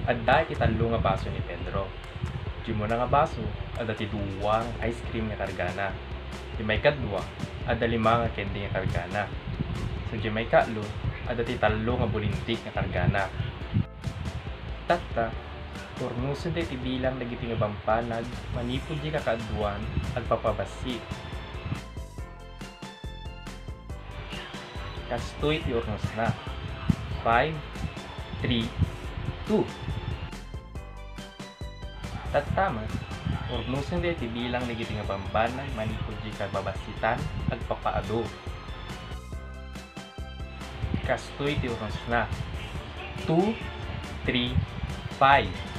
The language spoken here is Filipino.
Adda iti tallo nga baso ni Pedro. Di mo na nga baso, adda ti duwang ice cream nga kargana. Di may kadwa, adda lima nga candy nga kargana. So di may katlo, adda ti tallo nga bulintik nga kargana. Tatta, turnuson ti bilang dagiti nga bampanag, manipod di kakaaduan, agpapabasi. Kastoy ti ornos na. 5, 3, 2. Tattama, ornuson di ti bilang dagiti nga bampanag, manipod di kababasitan, agpapaado. Kastoy ti ornos na. 2, 3, 5.